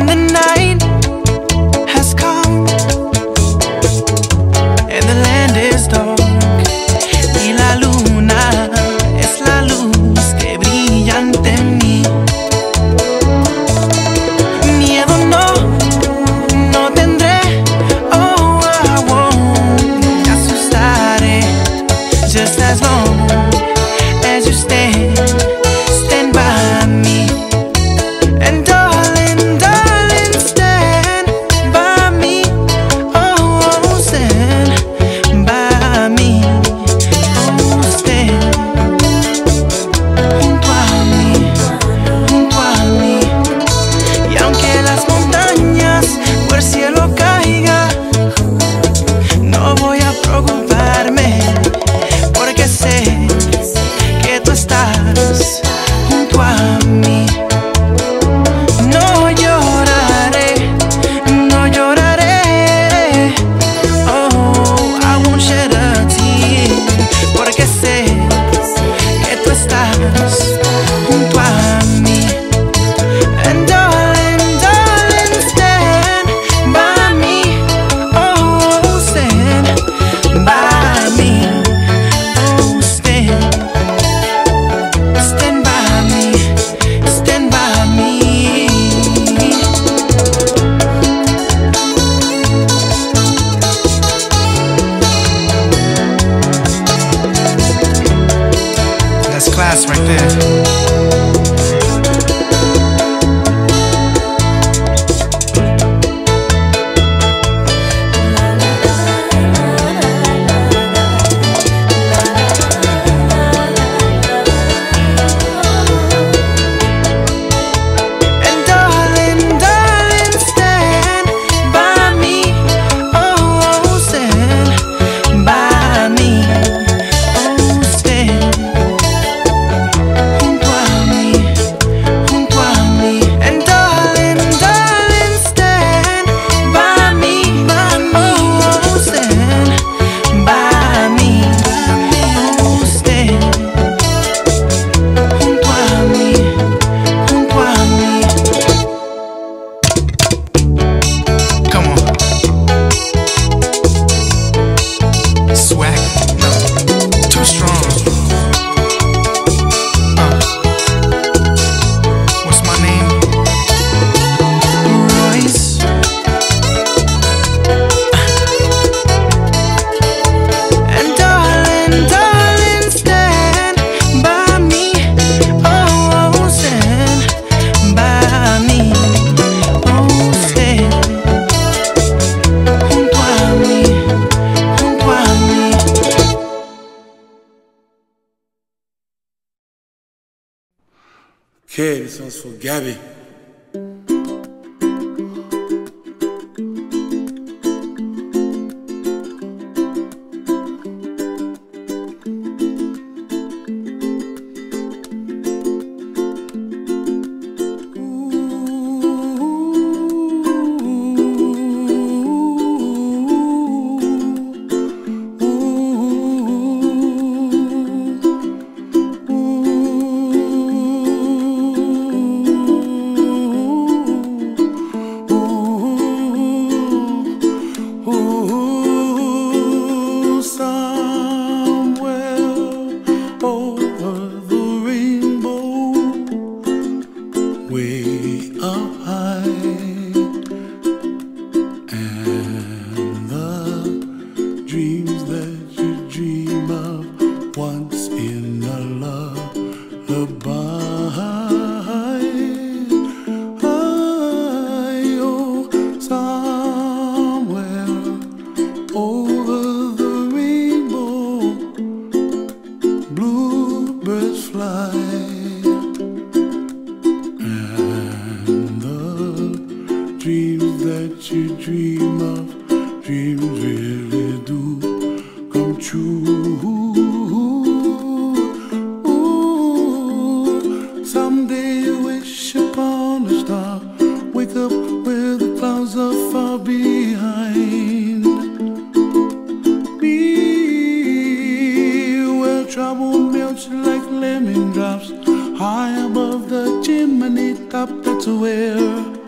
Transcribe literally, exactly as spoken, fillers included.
the night has come and the land is dark, y la luna es la luz que brilla ante mí. Miedo no, no tendré, oh, I won't me asustaré, just as long as you stand, stand by me. And darling, darling, stand by me, oh, stand by me, oh, stand junto a mí, junto a mí. Y aunque las montañas o el cielo caiga, no voy a preocuparme, porque sé que tú estás junto a mí. No lloraré, no lloraré, oh, I won't shed a tear, porque sé que tú estás junto a mí. And darling, darling, stand by me, oh, stand by me, oh, stand, stand by me, stand by me. That's class right there. And darling, darling, stand by me, oh, stand by me, oh, stand junto a mí, junto a mí. And darling, darling, stand by me, oh, stand by me, oh, stand junto a mí, junto a mí. Come on. Swag, no, too strong. Uh, what's my name? Royce. And darling, darling, stand by me, oh, stand by me, oh, stand junto a mí, junto a mí. Okay, this one's for Gabby. High above the chimney top, that's where